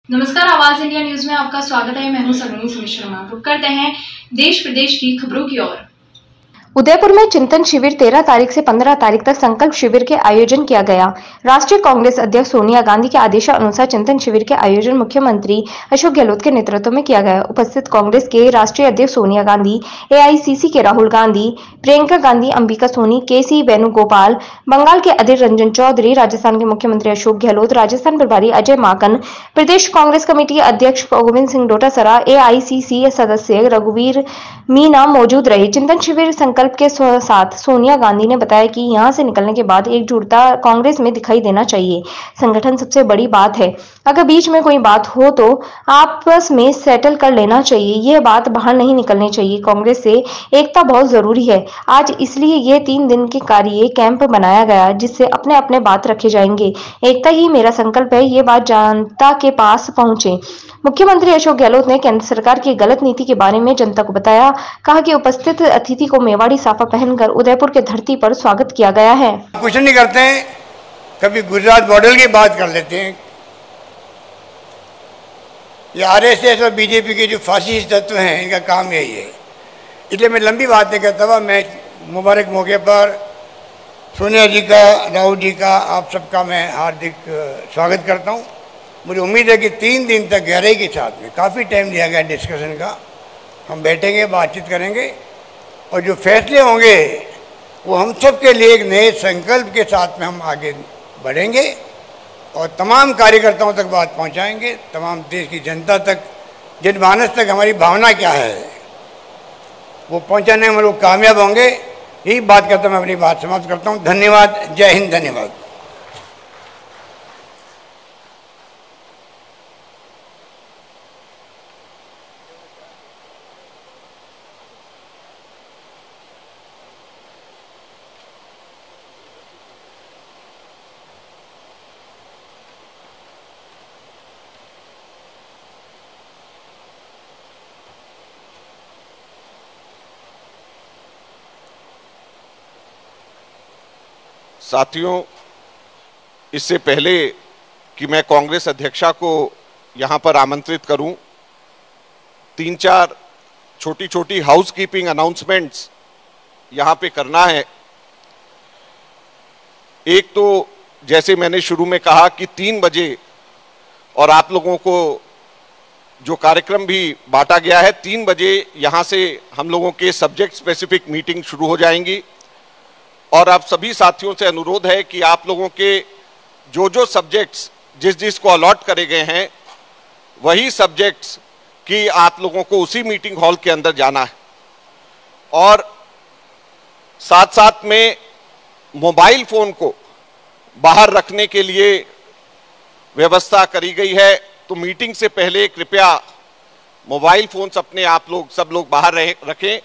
नमस्कार, आवाज India news में आपका स्वागत है। मैं हूं सगनी शर्मा। रुक करते हैं देश प्रदेश की खबरों की ओर। उदयपुर में चिंतन शिविर 13 तारीख से 15 तारीख तक संकल्प शिविर के आयोजन किया गया। राष्ट्रीय कांग्रेस अध्यक्ष सोनिया गांधी के आदेशानुसार चिंतन शिविर के आयोजन मुख्यमंत्री अशोक गहलोत के नेतृत्व में किया गया। उपस्थित कांग्रेस के राष्ट्रीय अध्यक्ष सोनिया गांधी, एआईसीसी के राहुल गांधी, प्रियंका गांधी, अंबिका सोनी, केसी वेणुगोपाल, बंगाल के अधीर रंजन चौधरी, राजस्थान के मुख्यमंत्री अशोक गहलोत, राजस्थान प्रभारी अजय माकन, प्रदेश कांग्रेस कमेटी अध्यक्ष गोविंद सिंह डोटासरा, एआईसीसी सदस्य रघुवीर मीना मौजूद रहे। चिंतन शिविर संकल्प के साथ सोनिया गांधी ने बताया कि यहां से निकलने के बाद एकजुटता कांग्रेस में दिखाई देना चाहिए। संगठन सबसे बड़ी बात है। अगर बीच में कोई बात हो तो आपस में सेटल कर लेना चाहिए। यह बात बाहर नहीं निकलनी चाहिए। कांग्रेस से एकता बहुत जरूरी है। आज इसलिए ये 3 दिन के कार्य कैंप बनाया गया, जिससे अपने अपने बात रखे जाएंगे। एकता ही मेरा संकल्प है। ये बात जनता के पास पहुंचे। मुख्यमंत्री अशोक गहलोत ने केंद्र सरकार की गलत नीति के बारे में जनता को बताया। कहा कि उपस्थित अतिथि को मेवाड़ी साफा पहनकर उदयपुर के धरती पर स्वागत किया गया है। कुछ नहीं करते हैं, कभी गुजरात मॉडल की बात कर लेते हैं। ये आरएसएस और बीजेपी के जो फासिस्ट तत्व हैं, इनका काम यही है। इसलिए मैं लंबी बात नहीं करता हुआ मैं मुबारक मौके पर सोनिया जी का, राहुल जी का, आप सबका मैं हार्दिक स्वागत करता हूँ। मुझे उम्मीद है कि 3 दिन तक गहराई के साथ में, काफ़ी टाइम दिया गया डिस्कशन का, हम बैठेंगे, बातचीत करेंगे और जो फैसले होंगे वो हम सब के लिए एक नए संकल्प के साथ में हम आगे बढ़ेंगे और तमाम कार्यकर्ताओं तक बात पहुंचाएंगे, तमाम देश की जनता तक, जनमानस तक हमारी भावना क्या है वो पहुंचाने में हम लोग कामयाब होंगे। यही बात करता मैं अपनी बात समाप्त करता हूं। धन्यवाद। जय हिंद। धन्यवाद। साथियों, इससे पहले कि मैं कांग्रेस अध्यक्षा को यहां पर आमंत्रित करूं, 3-4 छोटी छोटी हाउसकीपिंग अनाउंसमेंट्स यहां पे करना है। एक तो जैसे मैंने शुरू में कहा कि 3 बजे और आप लोगों को जो कार्यक्रम भी बांटा गया है, 3 बजे यहां से हम लोगों के सब्जेक्ट स्पेसिफिक मीटिंग शुरू हो जाएंगी। और आप सभी साथियों से अनुरोध है कि आप लोगों के जो सब्जेक्ट्स जिस को अलॉट करे गए हैं, वही सब्जेक्ट्स की आप लोगों को उसी मीटिंग हॉल के अंदर जाना है। और साथ साथ में मोबाइल फोन को बाहर रखने के लिए व्यवस्था करी गई है। तो मीटिंग से पहले कृपया मोबाइल फोन्स अपने आप लोग सब लोग बाहर रखें।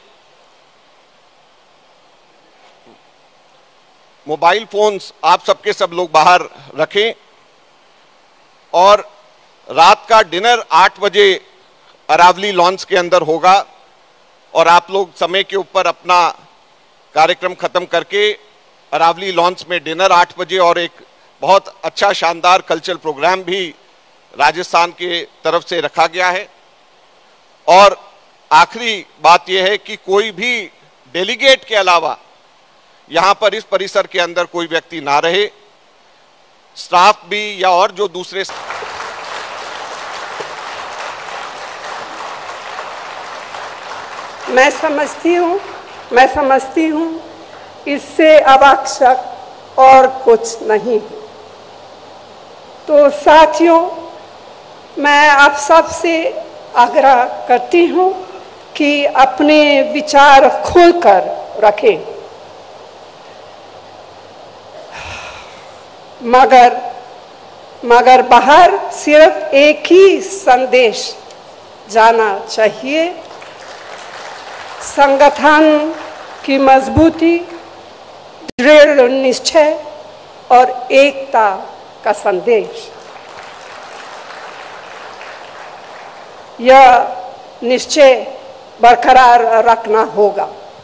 मोबाइल फोन्स आप सबके सब लोग बाहर रखें। और रात का डिनर 8 बजे अरावली लॉन्च के अंदर होगा और आप लोग समय के ऊपर अपना कार्यक्रम खत्म करके अरावली लॉन्च में डिनर 8 बजे और एक बहुत अच्छा शानदार कल्चरल प्रोग्राम भी राजस्थान के तरफ से रखा गया है। और आखिरी बात यह है कि कोई भी डेलीगेट के अलावा यहां पर इस परिसर के अंदर कोई व्यक्ति ना रहे। स्टाफ भी या और जो दूसरे मैं समझती हूं इससे आवश्यक और कुछ नहीं। तो साथियों, मैं आप सबसे आग्रह करती हूं कि अपने विचार खोलकर रखें, मगर बाहर सिर्फ एक ही संदेश जाना चाहिए, संगठन की मजबूती, दृढ़ निश्चय और एकता का संदेश। यह निश्चय बरकरार रखना होगा।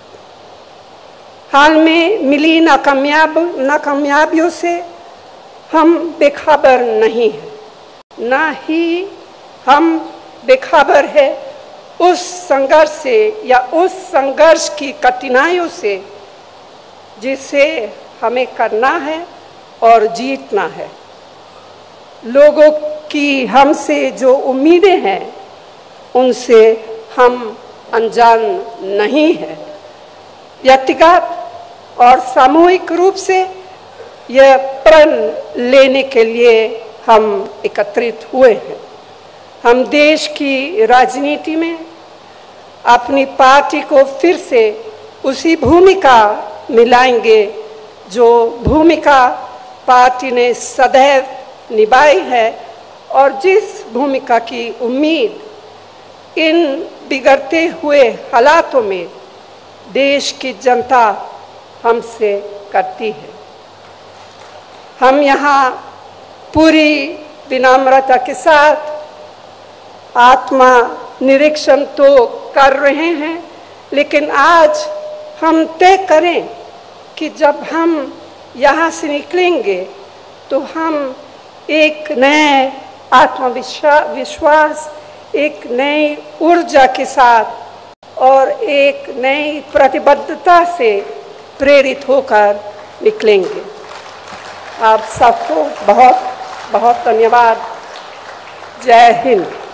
हाल में मिली नाकामयाबियों से हम बेखबर नहीं हैं, न ही हम बेखबर है उस संघर्ष से या उस संघर्ष की कठिनाइयों से जिसे हमें करना है और जीतना है। लोगों की हमसे जो उम्मीदें हैं उनसे हम अनजान नहीं हैं। व्यक्तिगत और सामूहिक रूप से यह प्रण लेने के लिए हम एकत्रित हुए हैं। हम देश की राजनीति में अपनी पार्टी को फिर से उसी भूमिका मिलाएंगे जो भूमिका पार्टी ने सदैव निभाई है और जिस भूमिका की उम्मीद इन बिगड़ते हुए हालातों में देश की जनता हमसे करती है। हम यहाँ पूरी विनम्रता के साथ आत्मा निरीक्षण तो कर रहे हैं, लेकिन आज हम तय करें कि जब हम यहाँ से निकलेंगे तो हम एक नए आत्मविश्वास, एक नई ऊर्जा के साथ और एक नई प्रतिबद्धता से प्रेरित होकर निकलेंगे। आप सबको बहुत बहुत धन्यवाद। जय हिंद।